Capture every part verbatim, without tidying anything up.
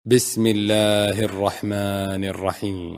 بسم الله الرحمن الرحيم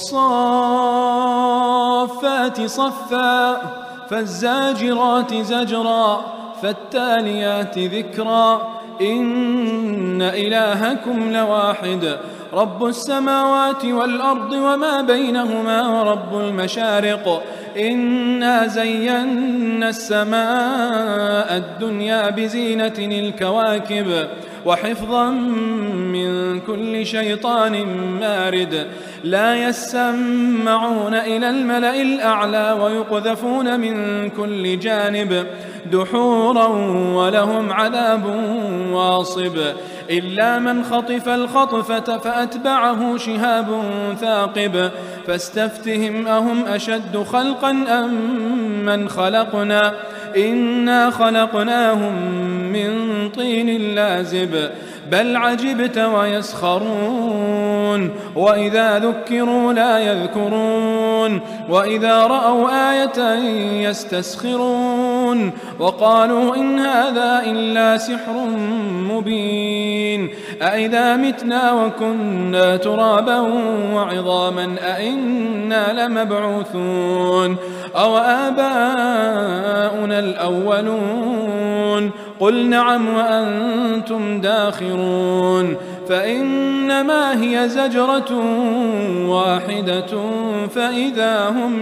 والصافات صفا فالزاجرات زجرا فالتاليات ذكرا إن إلهكم لواحد رب السماوات والأرض وما بينهما ورب المشارق إنا زينا السماء الدنيا بزينة الكواكب وحفظا من كل شيطان مارد لا يسمعون إلى الملأ الأعلى ويقذفون من كل جانب دحورا ولهم عذاب واصب إلا من خطف الخطفة فأتبعه شهاب ثاقب فاستفتهم أهم أشد خلقا أم من خلقنا إنا خلقناهم من طين لازب بل عجبت ويسخرون وإذا ذكروا لا يذكرون وإذا رأوا آية يستسخرون وقالوا إن هذا إلا سحر مبين أإذا متنا وكنا ترابا وعظاما أإنا لمبعوثون أو آباؤنا الأولون قل نعم وأنتم داخرون فإنما هي زجرة واحدة فإذا هم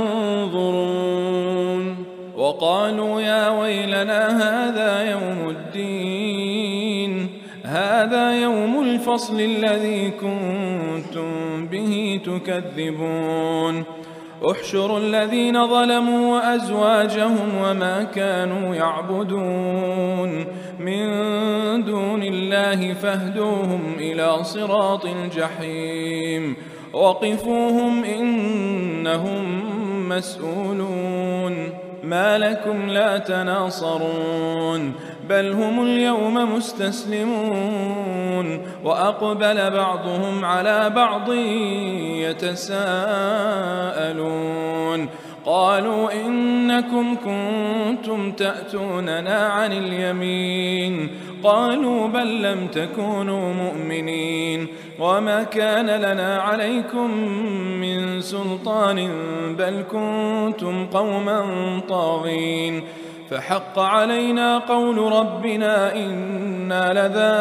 ينظرون وقالوا يا ويلنا هذا يوم الدين هذا يوم الفصل الذي كنتم به تكذبون احشروا الذين ظلموا وأزواجهم وما كانوا يعبدون من دون الله فاهدوهم إلى صراط الجحيم وقفوهم إنهم مسؤولون ما لكم لا تناصرون بل هم اليوم مستسلمون وأقبل بعضهم على بعض يتساءلون قالوا إنكم كنتم تأتوننا عن اليمين قالوا بل لم تكونوا مؤمنين وما كان لنا عليكم من سلطان بل كنتم قوما طاغين فحق علينا قول ربنا إنا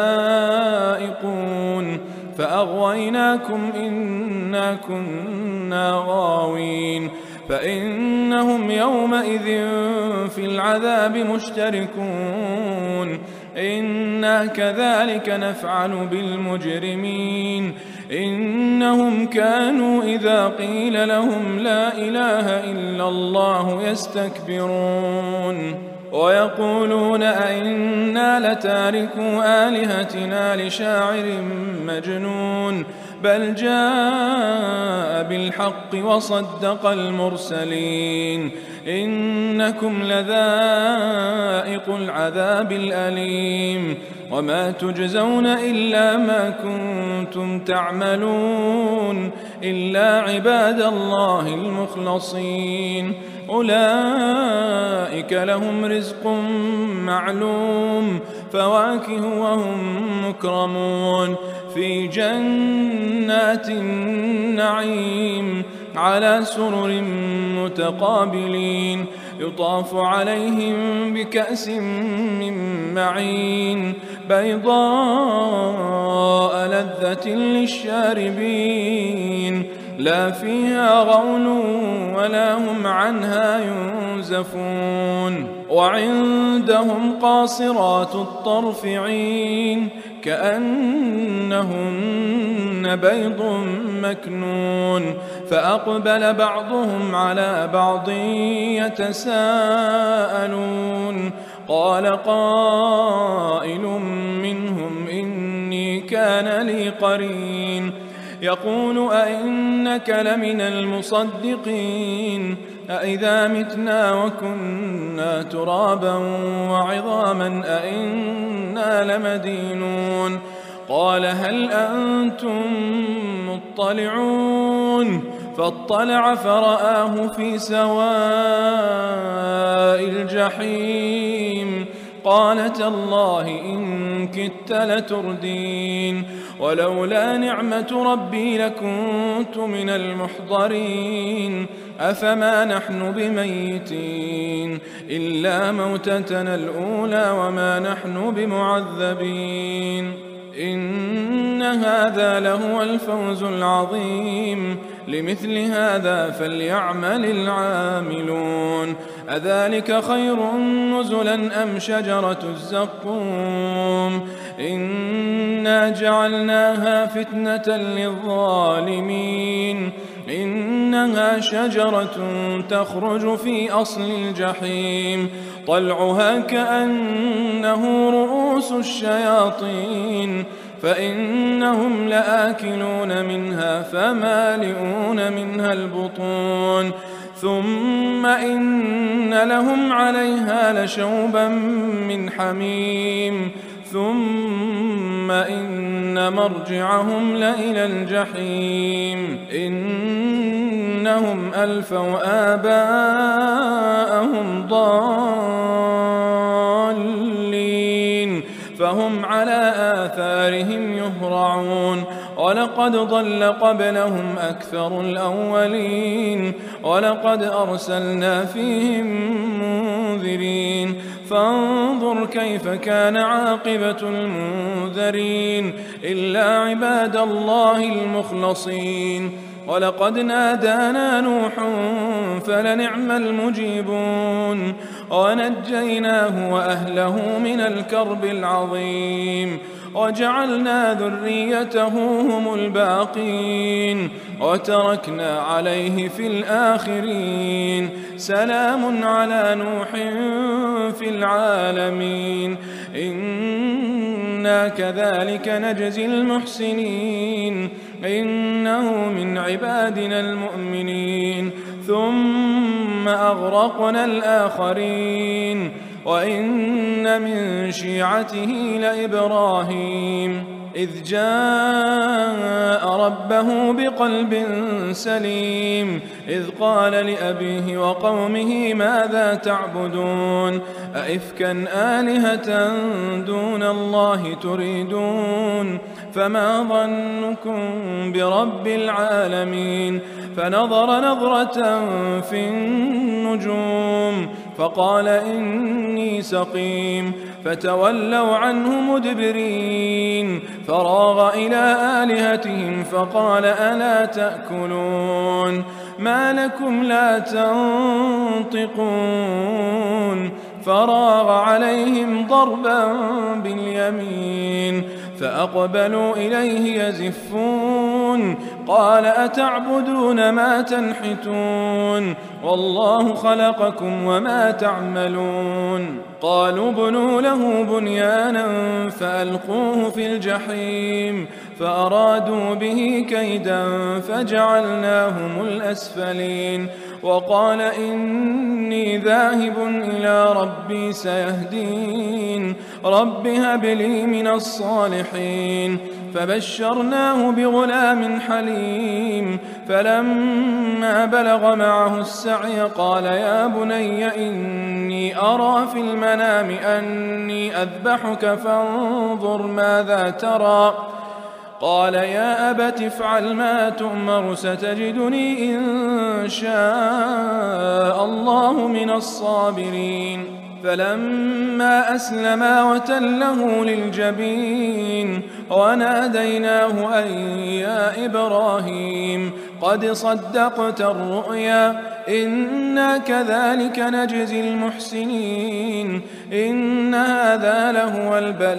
لذائقون فأغويناكم إنا كنا غاوين فإنهم يومئذ في العذاب مشتركون إنا كذلك نفعل بالمجرمين إنهم كانوا إذا قيل لهم لا إله إلا الله يستكبرون ويقولون أئنا لتاركوا آلهتنا لشاعر مجنون بل جاء بالحق وصدق المرسلين إنكم لذائق العذاب الأليم وما تجزون إلا ما كنتم تعملون إلا عباد الله المخلصين أولئك لهم رزق معلوم فواكه وهم مكرمون في جنات النعيم على سرر متقابلين يطاف عليهم بكأس من معين بيضاء لذة للشاربين لا فيها غول ولا هم عنها ينزفون وعندهم قاصرات الطرف عين كأنهن بيض مكنون فأقبل بعضهم على بعض يتساءلون قال قائل منهم إني كان لي قرين يقول أئنك لمن المصدقين أئذا متنا وكنا ترابا وعظاما أئنا لمدينون قال هل أنتم مطلعون فاطلع فرآه في سواء الجحيم قال تالله إن كدت لتردين ولولا نعمة ربي لكنت من المحضرين أفما نحن بميتين إلا موتتنا الأولى وما نحن بمعذبين إن هذا لهو الفوز العظيم لمثل هذا فليعمل العاملون أذلك خير نزلا أم شجرة الزقوم إنا جعلناها فتنة للظالمين إنها شجرة تخرج في أصل الجحيم طلعها كأنه رؤوس الشياطين فإنهم لآكلون منها فمالئون منها البطون ثم إن لهم عليها لشوبا من حميم ثم إن مرجعهم لإلى الجحيم إنهم ألفوا آباءهم ضالين فهم على آثارهم يهرعون ولقد ضل قبلهم أكثر الأولين ولقد أرسلنا فيهم منذرين فانظر كيف كان عاقبة المنذرين إلا عباد الله المخلصين ولقد نادانا نوح فلنعم المجيبون ونجيناه وأهله من الكرب العظيم وجعلنا ذريته هم الباقين وتركنا عليه في الآخرين سلام على نوح في العالمين إنا كذلك نجزي المحسنين إنه من عبادنا المؤمنين ثم أغرقنا الآخرين وإن من شيعته لإبراهيم إذ جاء ربه بقلب سليم إذ قال لأبيه وقومه ماذا تعبدون أئفكا آلهة دون الله تريدون فما ظنكم برب العالمين فنظر نظرة في النجوم فقال إني سقيم فتولوا عنه مدبرين فراغ إلى آلهتهم فقال ألا تأكلون ما لكم لا تنطقون فراغ عليهم ضربا باليمين فأقبلوا إليه يزفون قال أتعبدون ما تنحتون والله خلقكم وما تعملون قالوا بنوا له بنيانا فألقوه في الجحيم فأرادوا به كيدا فجعلناهم الأسفلين وقال إني ذاهب إلى ربي سيهدين رب هب لي من الصالحين فبشرناه بغلام حليم فلما بلغ معه السعي قال يا بني إني أرى في المنام أني أذبحك فانظر ماذا ترى قال يا أبت افعل ما تؤمر ستجدني إن شاء الله من الصابرين فلما أسلما وتله للجبين وناديناه أن يا إبراهيم قد صدقت الرؤيا إنا كذلك نجزي المحسنين إن هذا لهو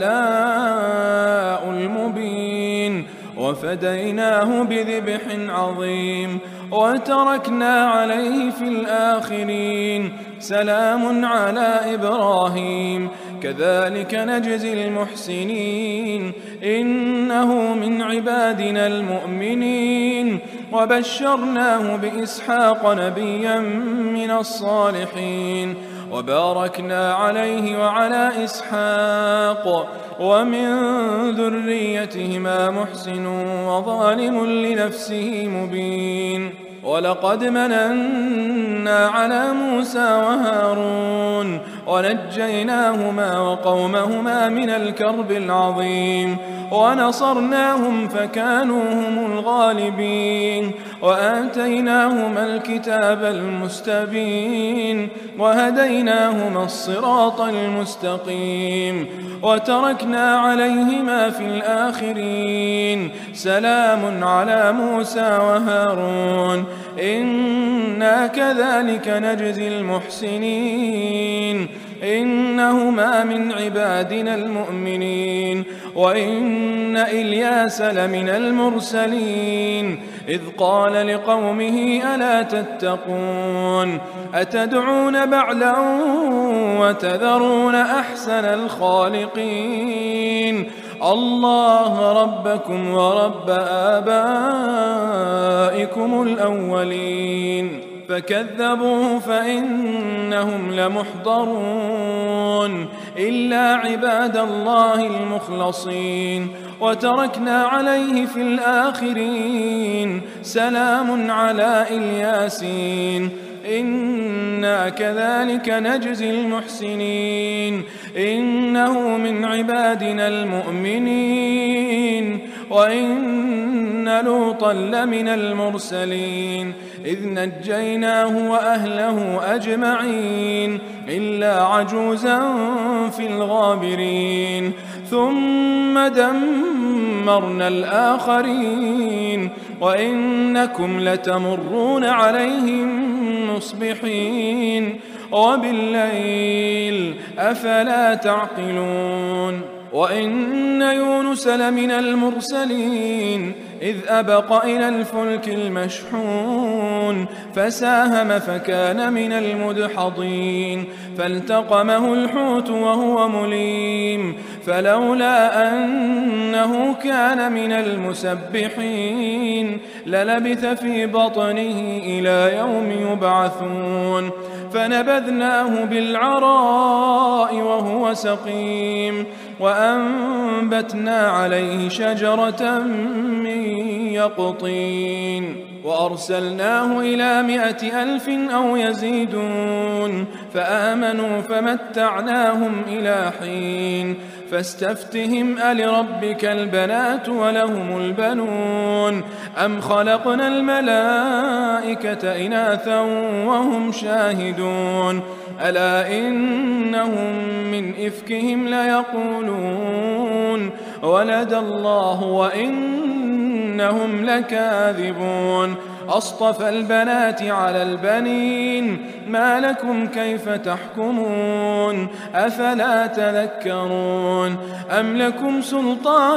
البلاء المبين وفديناه بذبح عظيم وتركنا عليه في الآخرين سلام على إبراهيم كذلك نجزي المحسنين إنه من عبادنا المؤمنين وبشرناه بإسحاق نبيا من الصالحين وباركنا عليه وعلى إسحاق ومن ذريتهما محسن وظالم لنفسه مبين ولقد مننا على موسى وهارون ونجيناهما وقومهما من الكرب العظيم ونصرناهم فكانوا هم الغالبين وآتيناهما الكتاب المستبين وهديناهما الصراط المستقيم وتركنا عليهما في الآخرين سلام على موسى وهارون إنا كذلك نجزي المحسنين إنهما من عبادنا المؤمنين وإن إلياس لمن المرسلين إذ قال لقومه ألا تتقون أتدعون بعلا وتذرون أحسن الخالقين الله ربكم ورب آبائكم الأولين فكذبوه فإنهم لمحضرون إلا عباد الله المخلصين وتركنا عليه في الآخرين سلام على الياسين إنا كذلك نجزي المحسنين إنه من عبادنا المؤمنين وإن لوطا لمن المرسلين إذ نجيناه وأهله أجمعين إلا عجوزا في الغابرين ثم دمرنا الآخرين وإنكم لتمرون عليهم مصبحين وبالليل أفلا تعقلون وإن يونس لمن المرسلين إذ أبق إلى الفلك المشحون فساهم فكان من المدحضين فالتقمه الحوت وهو مليم فلولا أنه كان من المسبحين للبث في بطنه إلى يوم يبعثون فنبذناه بالعراء وهو سقيم وأنبتنا عليه شجرة من يقطين وأرسلناه إلى مائة ألف أو يزيدون فآمنوا فمتعناهم إلى حين فاستفتهم ألربك البنات ولهم البنون أم خلقنا الملائكة إناثا وهم شاهدون ألا إنهم من إفكهم ليقولون ولد الله وإنهم لكاذبون أصطفى البنات على البنين ما لكم كيف تحكمون أفلا تذكرون أم لكم سلطان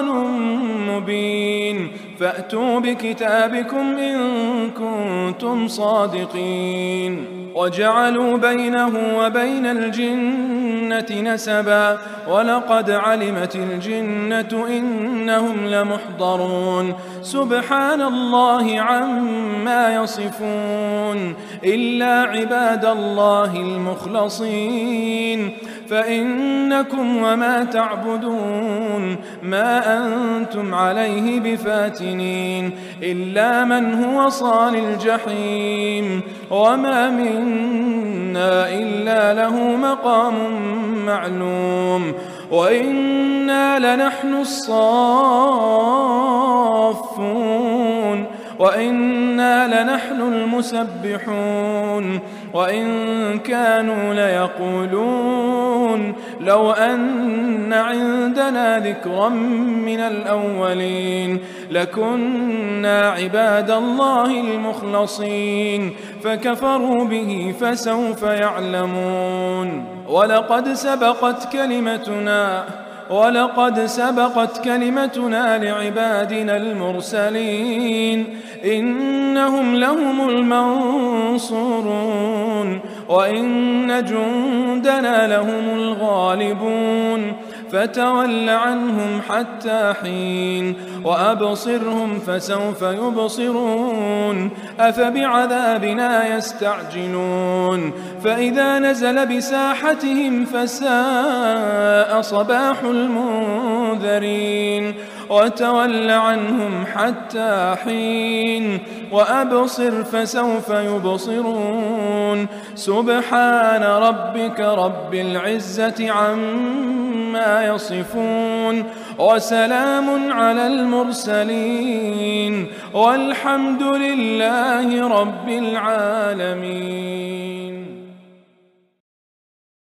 مبين فأتوا بكتابكم إن كنتم صادقين وجعلوا بينه وبين الجنة نسبا ولقد علمت الجنة إنهم لمحضرون سبحان الله عما يصفون إلا عباد الله المخلصين فإنكم وما تعبدون ما أنتم عليه بفاتنين إلا من هو صال الجحيم وما منا إلا له مقام معلوم وإنا لنحن الصافون وإنا لنحن المسبحون وإن كانوا ليقولون لو أن عندنا ذكرا من الأولين لكنا عباد الله المخلصين فكفروا به فسوف يعلمون ولقد سبقت كلمتنا ولقد سبقت كلمتنا لعبادنا المرسلين إنهم لهم المنصورون وإن جندنا لهم الغالبون فتول عنهم حتى حين وأبصرهم فسوف يبصرون أفبعذابنا يستعجلون فإذا نزل بساحتهم فساء صباح المنذرين وتول عنهم حتى حين وأبصر فسوف يبصرون سبحان ربك رب العزة عما يصفون وسلام على المرسلين والحمد لله رب العالمين.